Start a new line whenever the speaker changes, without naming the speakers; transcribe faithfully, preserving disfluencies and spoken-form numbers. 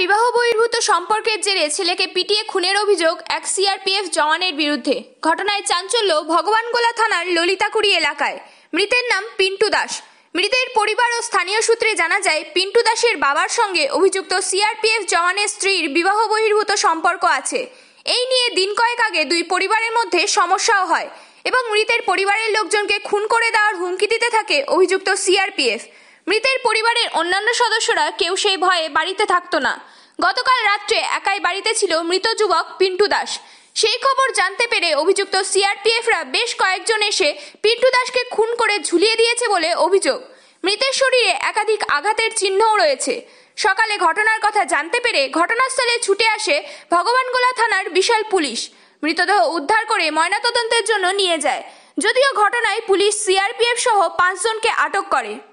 বিবাহ বহির্ভূত সম্পর্কের জেরে ছেলেকে পিটিয়ে খুনের অভিযোগ এক সিআরপিএফ জওয়ানের বিরুদ্ধে। ঘটনায় চাঞ্চল্য ভগবানগোলা থানার ললিতাকুড়ি এলাকায়। মৃতের নাম পিন্টু দাস। মৃতের পরিবার ও স্থানীয় সূত্রে জানা যায়, পিন্টু দাসের বাবার সঙ্গে অভিযুক্ত সিআরপিএফ জওয়ানের স্ত্রীর বিবাহ বহির্ভূত সম্পর্ক আছে। এই নিয়ে দিন কয়েক আগে দুই পরিবারের মধ্যে সমস্যাও হয় এবং মৃতের পরিবারের লোকজনকে খুন করে দেওয়ার হুমকি দিতে থাকে অভিযুক্ত সিআরপিএফ। মৃতের পরিবারের অন্যান্য সদস্যরা কেউ সেই ভয়ে বাড়িতে থাকতো না। গতকাল রাত্রে একাই বাড়িতে ছিল মৃত যুবক পিন্টু দাস। সেই খবর জানতে পেরে অভিযুক্ত সিআরপিএফরা বেশ কয়েকজন এসে পিন্টু দাসকে খুন করে ঝুলিয়ে দিয়েছে বলে অভিযোগ। মৃতের শরীরে একাধিক আঘাতের চিহ্নও রয়েছে। সকালে ঘটনার কথা জানতে পেরে ঘটনাস্থলে ছুটে আসে ভগবানগোলা থানার বিশাল পুলিশ। মৃতদেহ উদ্ধার করে ময়নাতদন্তের জন্য নিয়ে যায়। যদিও ঘটনায় পুলিশ সিআরপিএফ সহ পাঁচজনকে আটক করে।